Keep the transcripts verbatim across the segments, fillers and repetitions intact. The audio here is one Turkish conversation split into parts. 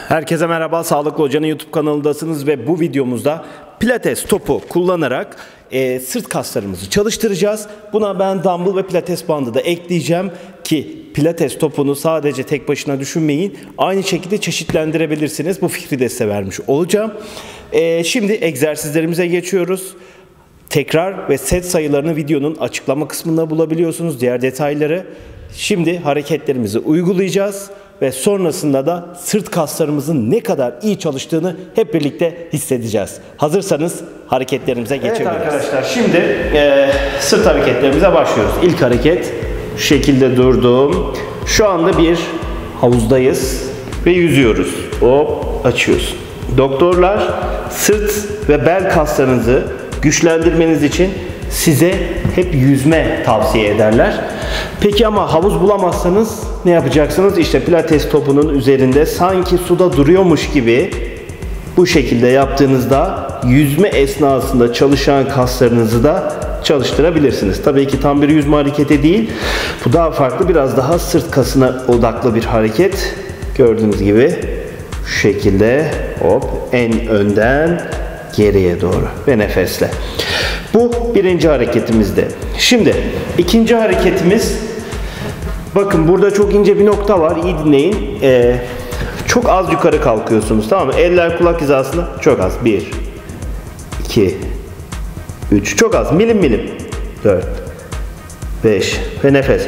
Herkese merhaba, Sağlıklı Hoca'nın YouTube kanalındasınız ve bu videomuzda pilates topu kullanarak e, sırt kaslarımızı çalıştıracağız. Buna ben dumbbell ve pilates bandı da ekleyeceğim ki pilates topunu sadece tek başına düşünmeyin. Aynı şekilde çeşitlendirebilirsiniz. Bu fikri de size vermiş olacağım. E, şimdi egzersizlerimize geçiyoruz. Tekrar ve set sayılarını videonun açıklama kısmında bulabiliyorsunuz. Diğer detayları. Şimdi hareketlerimizi uygulayacağız. Ve sonrasında da sırt kaslarımızın ne kadar iyi çalıştığını hep birlikte hissedeceğiz. Hazırsanız hareketlerimize geçebiliriz. Evet arkadaşlar, şimdi e, sırt hareketlerimize başlıyoruz. İlk hareket şu şekilde durdum. Şu anda bir havuzdayız ve yüzüyoruz. Hop, açıyorsun. Doktorlar sırt ve bel kaslarınızı güçlendirmeniz için size hep yüzme tavsiye ederler. Peki ama havuz bulamazsanız ne yapacaksınız? İşte pilates topunun üzerinde sanki suda duruyormuş gibi bu şekilde yaptığınızda yüzme esnasında çalışan kaslarınızı da çalıştırabilirsiniz. Tabii ki tam bir yüzme hareketi değil. Bu daha farklı, biraz daha sırt kasına odaklı bir hareket. Gördüğünüz gibi şu şekilde hop, en önden geriye doğru ve nefesle. Bu birinci hareketimizde. Şimdi ikinci hareketimiz, bakın burada çok ince bir nokta var, iyi dinleyin. Ee, çok az yukarı kalkıyorsunuz, tamam mı? Eller kulak hizasında, çok az. bir, iki, üç, çok az, milim milim. dört, beş ve nefes.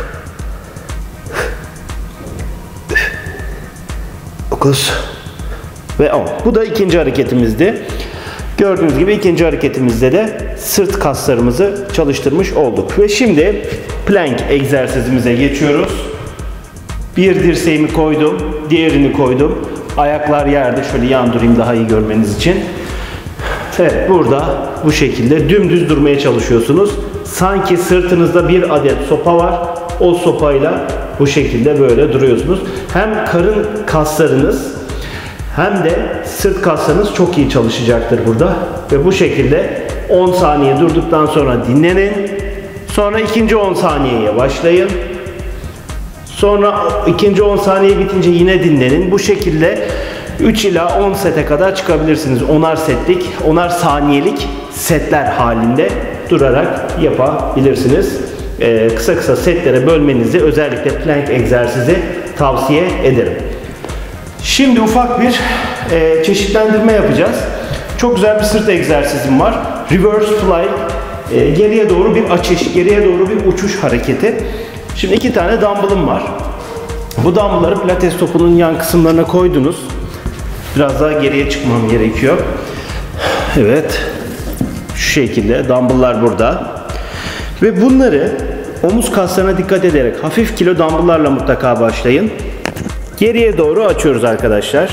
dokuz ve on. Bu da ikinci hareketimizdi. Gördüğünüz gibi ikinci hareketimizde de sırt kaslarımızı çalıştırmış olduk. Ve şimdi plank egzersizimize geçiyoruz. Bir dirseğimi koydum, diğerini koydum. Ayaklar yerde, şöyle yan durayım daha iyi görmeniz için. Evet, burada bu şekilde dümdüz durmaya çalışıyorsunuz. Sanki sırtınızda bir adet sopa var. O sopayla bu şekilde böyle duruyorsunuz. Hem karın kaslarınız hem de sırt kaslarınız çok iyi çalışacaktır burada. Ve bu şekilde on saniye durduktan sonra dinlenin. Sonra ikinci on saniyeye başlayın. Sonra ikinci on saniye bitince yine dinlenin. Bu şekilde üç ila on sete kadar çıkabilirsiniz. onar setlik, onar saniyelik setler halinde durarak yapabilirsiniz. Ee, kısa kısa setlere bölmenizi özellikle plank egzersizi tavsiye ederim. Şimdi ufak bir e, çeşitlendirme yapacağız. Çok güzel bir sırt egzersizim var. Reverse fly. E, geriye doğru bir açış, geriye doğru bir uçuş hareketi. Şimdi iki tane dumbbell'ım var. Bu dumbbell'ları pilates topunun yan kısımlarına koydunuz. Biraz daha geriye çıkmam gerekiyor. Evet. Şu şekilde dumbbell'lar burada. Ve bunları omuz kaslarına dikkat ederek hafif kilo dumbbell'larla mutlaka başlayın. Geriye doğru açıyoruz arkadaşlar.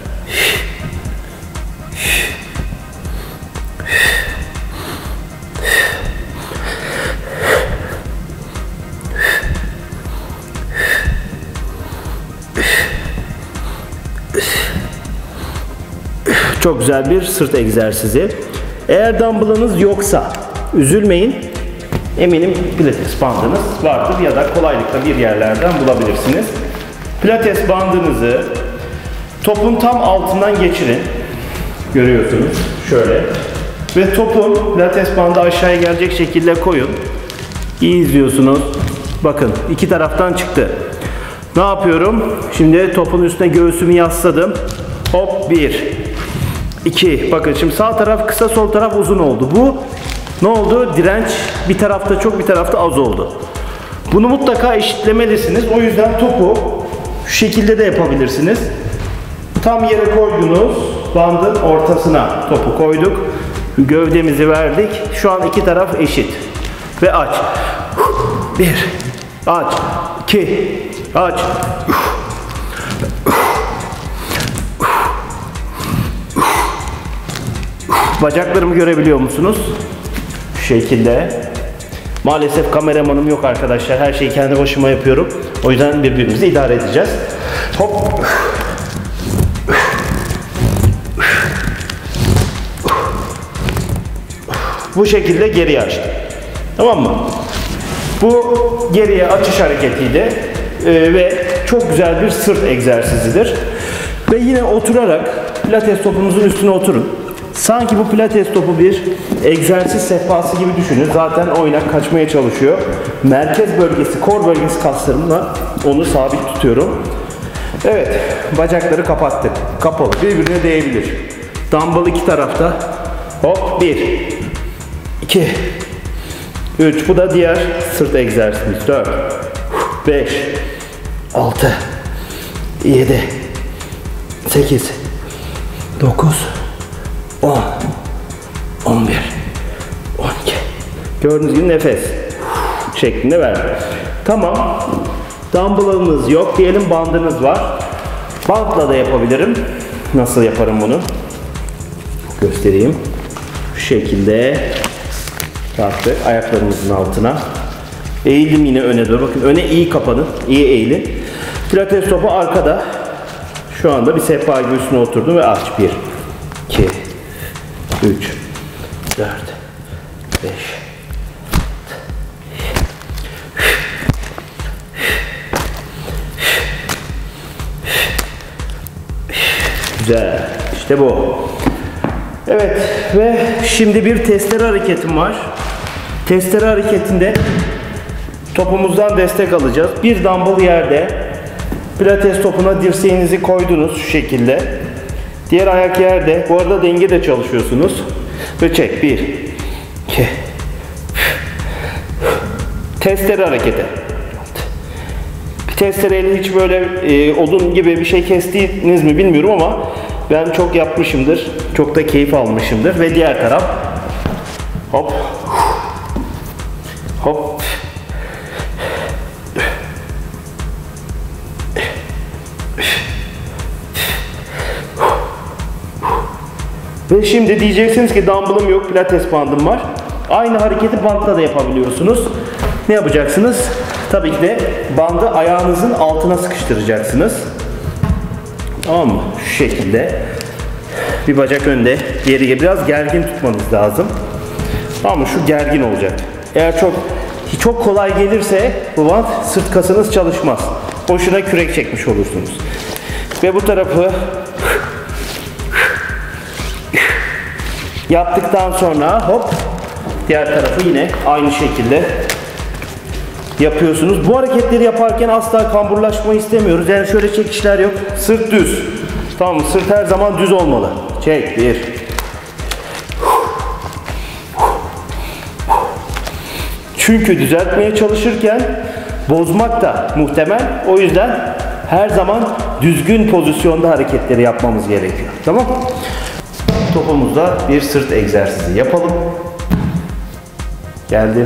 Çok güzel bir sırt egzersizi. Eğer dumbbell'ınız yoksa üzülmeyin. Eminim pilates bandınız vardır ya da kolaylıkla bir yerlerden bulabilirsiniz. Pilates bandınızı topun tam altından geçirin. Görüyorsunuz. Şöyle. Ve topun pilates bandı aşağıya gelecek şekilde koyun. İyi izliyorsunuz. Bakın iki taraftan çıktı. Ne yapıyorum? Şimdi topun üstüne göğsümü yasladım. Hop, bir. iki. Bakın şimdi sağ taraf kısa, sol taraf uzun oldu. Bu ne oldu? Direnç bir tarafta çok, bir tarafta az oldu. Bunu mutlaka eşitlemelisiniz. O yüzden topu şu şekilde de yapabilirsiniz. Tam yere koydunuz, bandın ortasına topu koyduk. Gövdemizi verdik. Şu an iki taraf eşit. Ve aç. Bir. Aç. İki. Aç. Bacaklarımı görebiliyor musunuz? Şu şekilde. Maalesef kameramanım yok arkadaşlar. Her şeyi kendi başıma yapıyorum. O yüzden birbirimizi idare edeceğiz. Hop. Bu şekilde geriye açtım. Tamam mı? Bu geriye açış hareketiydi. Ee, ve çok güzel bir sırt egzersizidir. Ve yine oturarak pilates topumuzun üstüne oturun. Sanki bu pilates topu bir egzersiz sehpası gibi düşünün. Zaten oynak kaçmaya çalışıyor. Merkez bölgesi, kor bölgesi kaslarımla onu sabit tutuyorum. Evet, bacakları kapattık. Kapalı, birbirine değebilir. Dumbbell iki tarafta. Hop, bir, iki, üç. Bu da diğer sırt egzersizimiz. dört, beş, altı, yedi, sekiz, dokuz, on, on bir, on iki. Gördüğünüz gibi nefes şeklinde ver. Tamam. Dumbbell'ınız yok diyelim, bandınız var. Bantla da yapabilirim. Nasıl yaparım bunu? Göstereyim. Şu şekilde taktık ayaklarımızın altına. Eğildim yine öne doğru. Bakın öne iyi kapanın. İyi eğilin. Pilates topu arkada. Şu anda bir sehpa gibi üstüne oturdum ve aç. bir, iki, üç, dört, beş. Güzel. İşte bu. Evet ve şimdi bir testere hareketim var. Testere hareketinde topumuzdan destek alacağız. Bir dumbbell yerde. Pilates topuna dirseğinizi koydunuz şu şekilde. Diğer ayak yerde. Bu arada denge de çalışıyorsunuz. Ve çek. bir, iki. Testere hareketi. Testereyle hiç böyle e, odun gibi bir şey kestiğiniz mi bilmiyorum ama ben çok yapmışımdır. Çok da keyif almışımdır. Ve diğer taraf. Hop. Hop. Ve şimdi diyeceksiniz ki dumbbell'ım yok, pilates bandım var. Aynı hareketi bantla da yapabiliyorsunuz. Ne yapacaksınız? Tabii ki de bandı ayağınızın altına sıkıştıracaksınız. Tamam mı? Şu şekilde. Bir bacak önde, diğeri biraz gergin tutmanız lazım. Tamam mı? Şu gergin olacak. Eğer çok çok kolay gelirse bu bant sırt kasınız çalışmaz. Boşuna kürek çekmiş olursunuz. Ve bu tarafı yaptıktan sonra hop diğer tarafı yine aynı şekilde yapıyorsunuz. Bu hareketleri yaparken asla kamburlaşma istemiyoruz. Yani şöyle çekişler yok. Sırt düz. Tamam mı? Sırt her zaman düz olmalı. Çek. Bir. Çünkü düzeltmeye çalışırken bozmak da muhtemel. O yüzden her zaman düzgün pozisyonda hareketleri yapmamız gerekiyor. Tamam? Topumuzda bir sırt egzersizi yapalım. Geldim.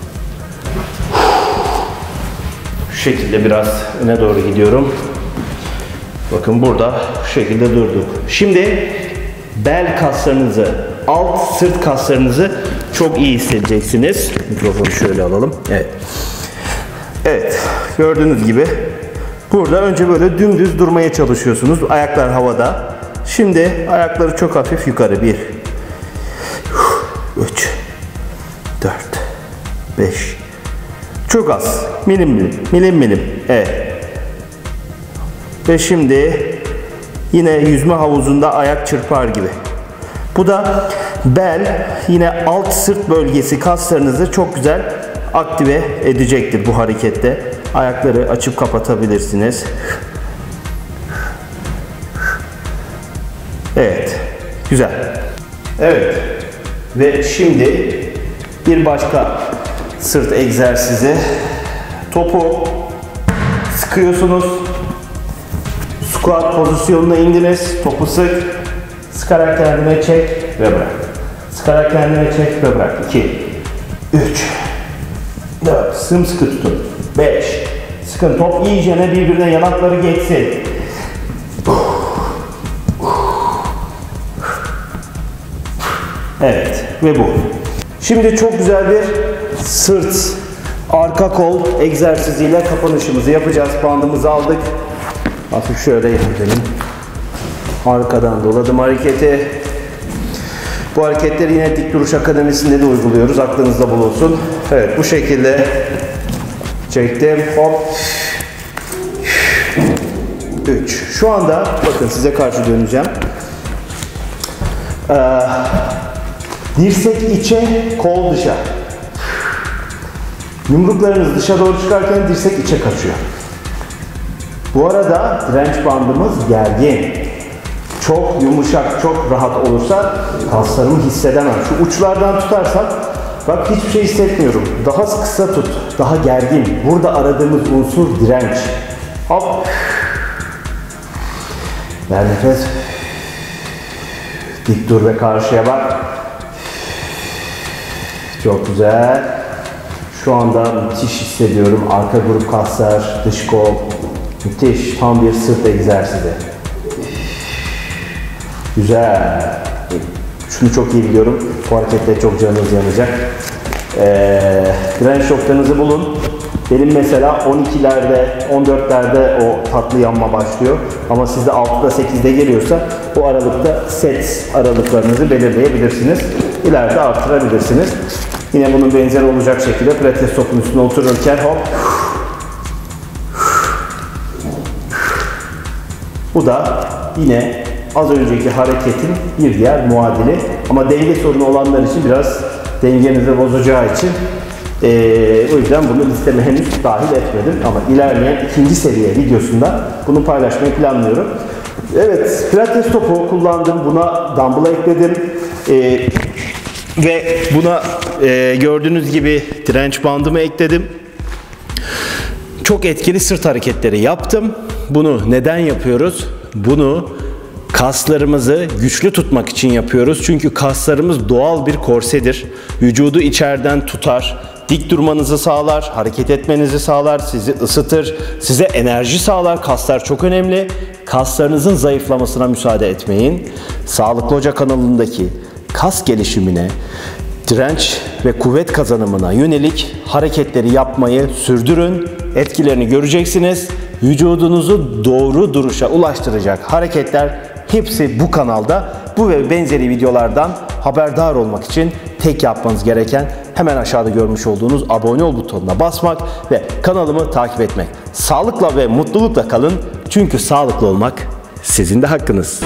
Şu şekilde biraz öne doğru gidiyorum. Bakın burada şu şekilde durduk. Şimdi bel kaslarınızı, alt sırt kaslarınızı çok iyi hissedeceksiniz. Mikrofonu şöyle alalım. Evet. Evet. Gördüğünüz gibi burada önce böyle dümdüz durmaya çalışıyorsunuz. Ayaklar havada. Şimdi ayakları çok hafif yukarı. bir, üç, dört, beş. Çok az. Milim milim. Milim milim. Evet. Ve şimdi yine yüzme havuzunda ayak çırpar gibi. Bu da bel, yine alt sırt bölgesi kaslarınızı çok güzel aktive edecektir bu harekette. Ayakları açıp kapatabilirsiniz. Evet. Güzel. Evet. Ve şimdi bir başka sırt egzersizi. Topu sıkıyorsunuz. Squat pozisyonuna indiniz. Topu sık. Sıkarak kendine çek ve bırak. Sıkarak kendine çek ve bırak. iki, üç, dört. Sımsıkı tutun. beş. Sıkın. Top iyicene birbirine yanakları geçsin. Evet. Ve bu. Şimdi çok güzel bir sırt, arka kol egzersiziyle kapanışımızı yapacağız. Bandımızı aldık. Hafif şöyle yapalım. Arkadan doladım hareketi. Bu hareketleri yine Dik Duruş Akademisi'nde de uyguluyoruz. Aklınızda bulunsun. Evet, bu şekilde çektim. Hop. üç. Şu anda bakın size karşı döneceğim. Ee, dirsek içe, kol dışa. Yumruklarınız dışa doğru çıkarken dirsek içe kaçıyor. Bu arada direnç bandımız gergin. Çok yumuşak, çok rahat olursa kaslarımı hissedemem. Şu uçlardan tutarsak bak hiçbir şey hissetmiyorum. Daha kısa tut, daha gergin. Burada aradığımız unsur direnç. Hop. Ver nefes. Dik dur ve karşıya bak. Çok güzel. Şu anda müthiş hissediyorum. Arka grup kaslar, dış kol. Müthiş. Tam bir sırt egzersizi. Güzel. Şunu çok iyi biliyorum. Bu hareketle çok canınız yanacak. Ee, direnç noktanızı bulun. Benim mesela on ikilerde, on dörtlerde o tatlı yanma başlıyor. Ama sizde altıda, sekizde geliyorsa bu aralıkta set aralıklarınızı belirleyebilirsiniz. İleride artırabilirsiniz. Yine bunun benzeri olacak şekilde pilates topun üstüne otururken hop. Bu da yine az önceki hareketin bir diğer muadili. Ama denge sorunu olanlar için biraz dengenizi bozacağı için ee, o yüzden bunu listeme henüz dahil etmedim. Ama ilerleyen ikinci seviye videosunda bunu paylaşmayı planlıyorum. Evet, pilates topu kullandım. Buna dumbbell ekledim. Ee, ve buna e, gördüğünüz gibi direnç bandımı ekledim. Çok etkili sırt hareketleri yaptım. Bunu neden yapıyoruz? Bunu kaslarımızı güçlü tutmak için yapıyoruz. Çünkü kaslarımız doğal bir korsedir. Vücudu içeriden tutar, dik durmanızı sağlar, hareket etmenizi sağlar, sizi ısıtır, size enerji sağlar. Kaslar çok önemli. Kaslarınızın zayıflamasına müsaade etmeyin. Sağlıklı Hoca kanalındaki kas gelişimine, direnç ve kuvvet kazanımına yönelik hareketleri yapmayı sürdürün. Etkilerini göreceksiniz. Vücudunuzu doğru duruşa ulaştıracak hareketler hepsi bu kanalda. Bu ve benzeri videolardan haberdar olmak için tek yapmanız gereken hemen aşağıda görmüş olduğunuz abone ol butonuna basmak ve kanalımı takip etmek. Sağlıkla ve mutlulukla kalın. Çünkü sağlıklı olmak sizin de hakkınız.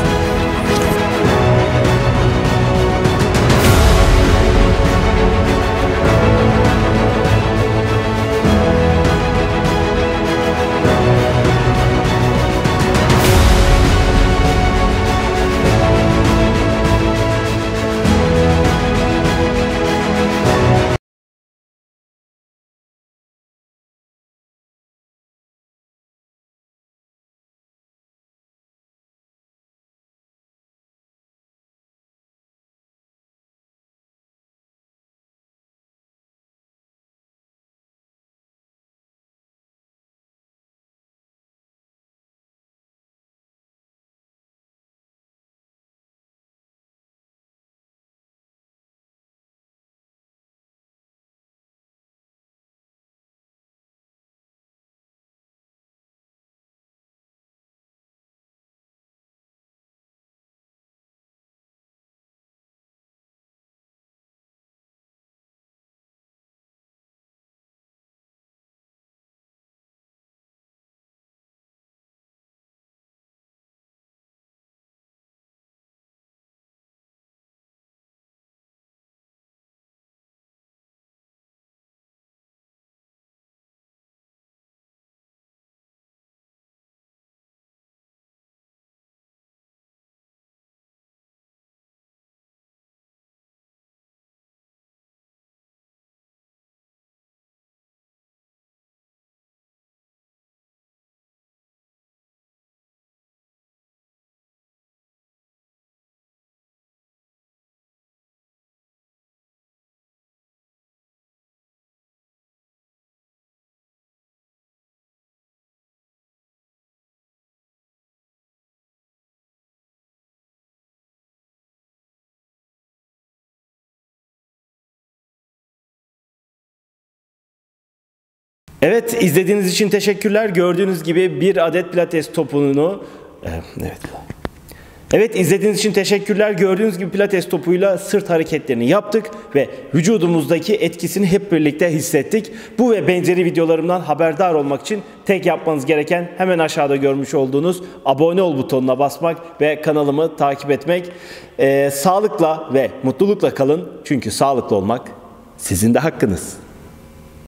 Evet, izlediğiniz için teşekkürler. Gördüğünüz gibi bir adet pilates topunu, evet, Evet, izlediğiniz için teşekkürler. Gördüğünüz gibi pilates topuyla sırt hareketlerini yaptık ve vücudumuzdaki etkisini hep birlikte hissettik. Bu ve benzeri videolarımdan haberdar olmak için tek yapmanız gereken hemen aşağıda görmüş olduğunuz abone ol butonuna basmak ve kanalımı takip etmek. Ee, sağlıkla ve mutlulukla kalın, çünkü sağlıklı olmak sizin de hakkınız.